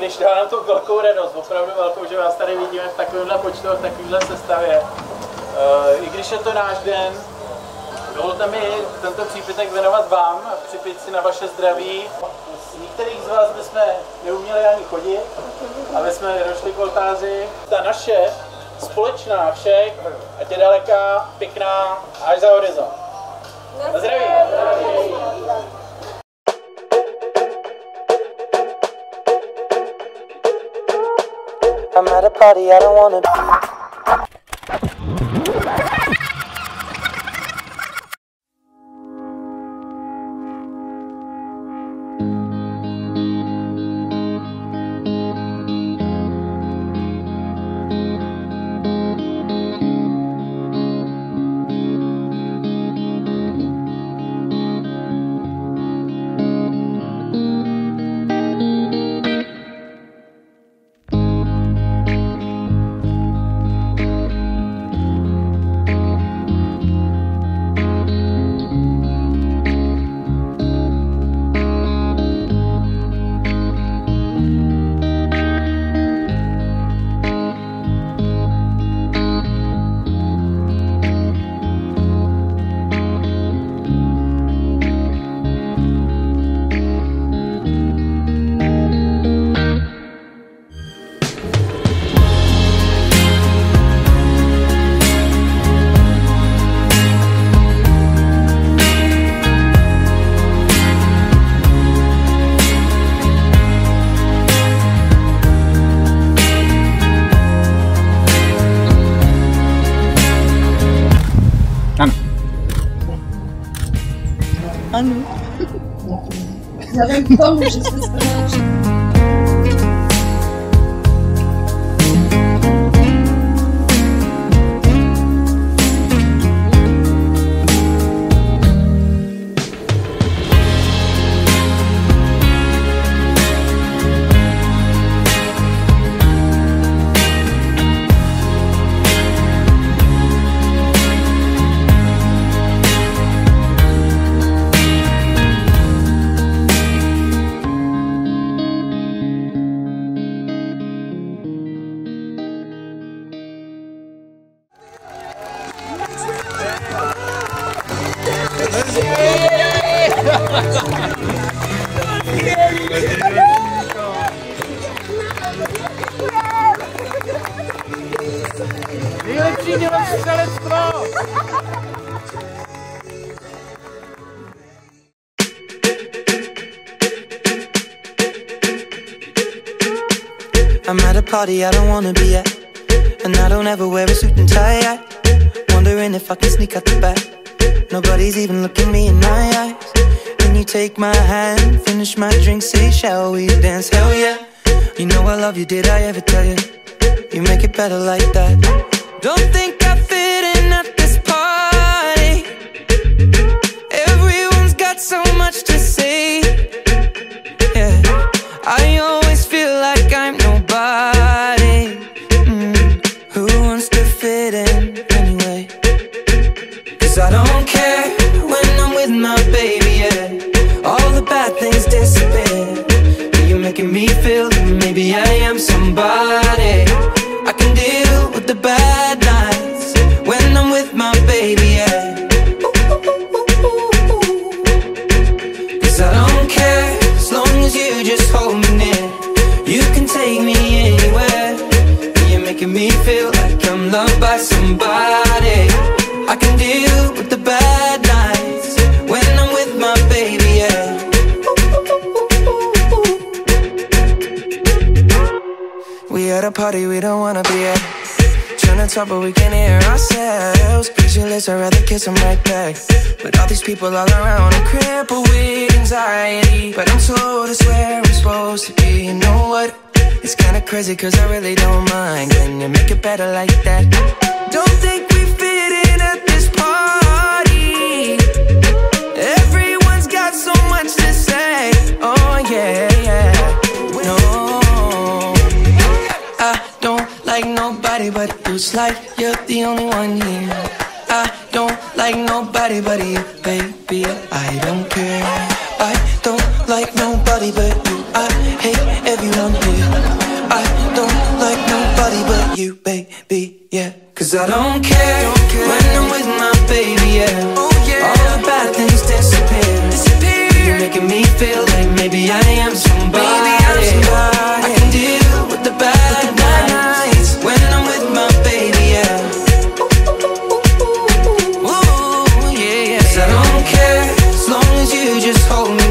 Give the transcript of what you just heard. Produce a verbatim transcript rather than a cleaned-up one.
když dá nám tu velkou radost, opravdu velkou, že vás tady vidíme v takovémhle počtu, v takovémhle sestavě. Uh, I když je to náš den, dovolte mi tento přípitek věnovat vám a připít si na vaše zdraví. Z některých z vás bychom neuměli ani chodit, ale jsme došli k oltáři. Ta naše společná všech, ať je daleká, pěkná, až za horizont. Na zdraví! I'm at a party I don't wanna Ano. Vzhledem k tomu, že jsme spolu. Nejlepší dělostřelectvo! I'm at a party I don't wanna be at, and I don't ever wear a suit and tie yet. Wondering if I can sneak out the back. Nobody's even looking me in my eyes. When you take my hand, finish my drink, say shall we dance? Hell yeah. You know I love you, did I ever tell you? You make it better like that. Don't think I fit in at this party. Everyone's got so much to say. Yeah, I always feel like I'm nobody. mm. Who wants to fit in anyway? Cause I don't care when I'm with my baby, yeah. All the bad things disappear. You're making me feel that maybe I am somebody. I can deal with the bad nights when I'm with my baby, yeah. Cause I don't care as long as you just hold me near. You can take me anywhere. You're making me feel like I'm loved by somebody. I can deal with the bad nights when I'm with my baby, yeah. We at a party we don't wanna be at. Trying to talk but we can't hear ourselves. Pictureless, I'd rather kiss them right back. But all these people all around, I'm crippled with anxiety. But I'm told it's where I'm supposed to be. You know what? It's kinda crazy cause I really don't mind. Can you make it better like that? Don't think we fit in at this party. Everyone's got so much to say. Oh yeah, yeah. No, I don't like nobody but you. It's like you're the only one here. I don't like nobody but you, baby. I don't care. I don't like nobody but you. I hate everyone here. Cause I don't care, don't care when I'm with my baby, yeah. Oh yeah. All the bad things disappear, disappear. You're making me feel like maybe I am somebody, maybe I'm somebody. I can deal with the bad, with the bad nights when I'm with my baby, yeah. Ooh, yeah, yeah. Cause I don't care as long as you just hold me